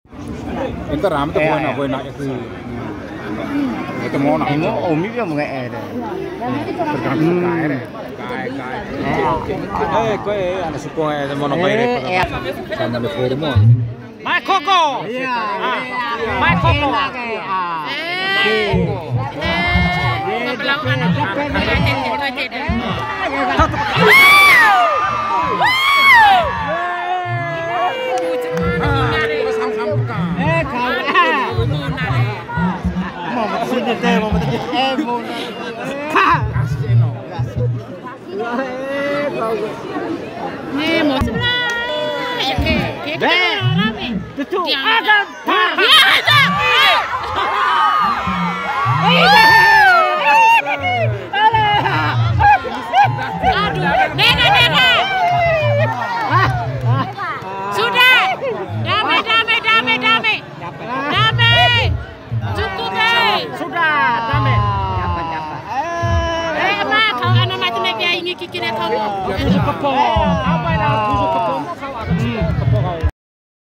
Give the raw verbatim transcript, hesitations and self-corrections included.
Itu ram itu bukan apa enak itu. Itu mau nak. Ini umi dia mau nge Tergantung kaya deh. Kaya kaya. Eh, kau ada suku yang mau nak bayar. Sama ada formo. Mai Koko. Iya. Mai Koko. Belau anak Eh, kau mau sini deh, mau tadi. Eh, mau. Eh, mau sebelah. Ya, ke, ke, ke, rame. Betul. Ada. Ya, ada. Aduh, nenek, nenek. Sudah. Damai, damai, damai, damai. Damai. Cukup, eh. Sudah, damai. Eh, ma, kau anak macam ni dia ingin kikir kau. Kepong. Apa yang aku suka kepong? Kau ada kepong kau.